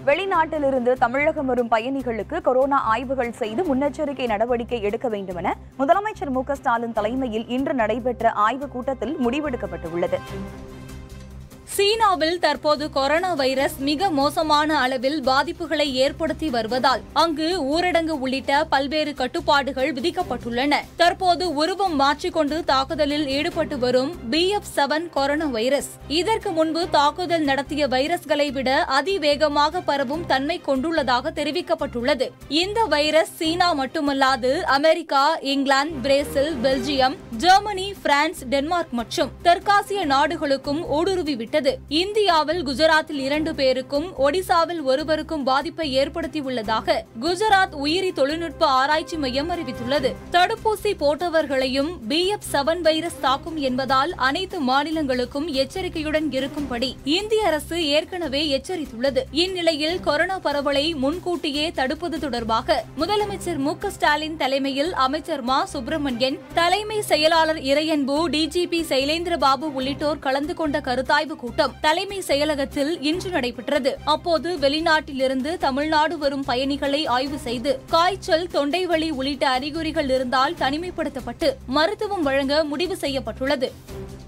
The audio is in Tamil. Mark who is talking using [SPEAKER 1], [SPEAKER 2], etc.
[SPEAKER 1] வெளிநாட்டிலிருந்து தமிழகம் வரும் பயணிகளுக்கு கொரோனா ஆய்வுகள் செய்து முன்னெச்சரிக்கை நடவடிக்கை எடுக்க வேண்டும் என முதலமைச்சர் மு.க.ஸ்டாலின் தலைமையில் இன்று நடைபெற்ற ஆய்வுக் கூட்டத்தில் முடிவெடுக்கப்பட்டுள்ளது.
[SPEAKER 2] சீனாவில் தற்போது கொரோனா வைரஸ் மிக மோசமான அளவில் பாதிப்புகளை ஏற்படுத்தி வருவதால் அங்கு ஊரடங்கு உள்ளிட்ட பல்வேறு கட்டுப்பாடுகள் விதிக்கப்பட்டுள்ளன. தற்போது உருவம் மாற்றிக்கொண்டு தாக்குதலில் ஈடுபட்டு வரும் BF7 கொரோனா வைரஸ் இதற்கு முன்பு தாக்குதல் நடத்திய வைரஸ்களை விட அதிவேகமாக பரவும் தன்மை கொண்டுள்ளதாக தெரிவிக்கப்பட்டுள்ளது. இந்த வைரஸ் சீனா மட்டுமல்லாது America, England, Brazil, Belgium, Germany, France, Denmark மற்றும் தெற்காசிய நாடுகளுக்கும் ஊடுருவிவிட்டது. இந்தியாவில் குஜராத்தில் 2 பேருக்கும் ஒடிசாவில் ஒருவருக்கும் பாதிப்பை ஏற்படுத்தியுள்ளதாக குஜராத் உயிரி தொழில்நுட்ப ஆராய்ச்சி மையம் அறிவித்துள்ளது. தடுப்பூசி போட்டவர்களையும் BF7 வைரஸ் தாக்கும் என்பதால் அனைத்து மாநிலங்களுக்கும் எச்சரிக்கையுடன் இருக்கும்படி இந்திய அரசு ஏற்கனவே எச்சரித்துள்ளது. இந்நிலையில் கொரோனா பரவலை முன்கூட்டியே தடுப்பது தொடர்பாக முதலமைச்சர் மு.க.ஸ்டாலின் தலைமையில் அமைச்சர் மா. சுப்பிரமணியன், தலைமை செயலாளர் இறையன்பு, DGP சைலேந்திரபாபு உள்ளிட்டோர் கலந்து கொண்ட கருத்தாய்வு கூட்டம் தலைமை செயலகத்தில் இன்று நடைபெற்றது. அப்போது வெளிநாட்டிலிருந்து தமிழ்நாடு வரும் பயணிகளை ஆய்வு செய்து காய்ச்சல், தொண்டை வலி உள்ளிட்ட அறிகுறிகள் இருந்தால் தனிமைப்படுத்தப்பட்டு மருத்துவம் வழங்க முடிவு செய்யப்பட்டுள்ளது.